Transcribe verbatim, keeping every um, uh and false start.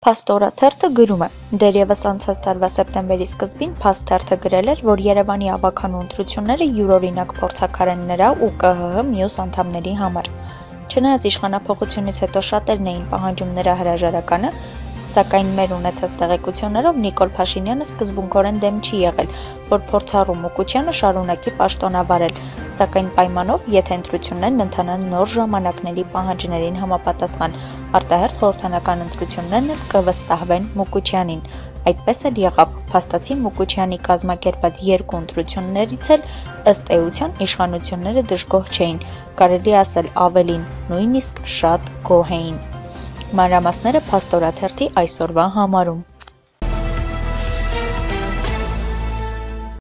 Փաստորաթերթը գրում է. դեռևս անցած տարվա սեպտեմբերի սկզբին Փաստ թերթը գրել էր, որ Երևանի ավագանու ընտրությունները յուրօրինակ փորձաքար են նրա ու Կ ՀՀ մյուս անդամների համար։ Չնայած իշխանափոխությունից հետո շատերն էին պահանջում նրա հրաժարականը, սակայն մեր ունեցած տեղեկություններով Նիկոլ Փաշինյանը սկզբունքորեն դեմ չի եղել, որ փորձառու Մուկուչյանը շարունակի պաշտոնավարել, սակայն պայմանով, եթե ընտրություններն ընթանան նոր ժամանակների պահանջներին համապատասխան, արտահերթ խորհրդանական ընտրություններն էլ կվստահվեն Մուկուչյանին։ Այդպես էլ եղավ, փաստացի Մուկուչյանի կազմակերպած երկու ընտրություններից էլ ըստ էության իշխանությունները դժգոհ չէին, կարելի ասել ավելին, նույնիսկ շատ գոհ էին։ Մանրամասները Փաստորաթերթի այսօրվա համարում։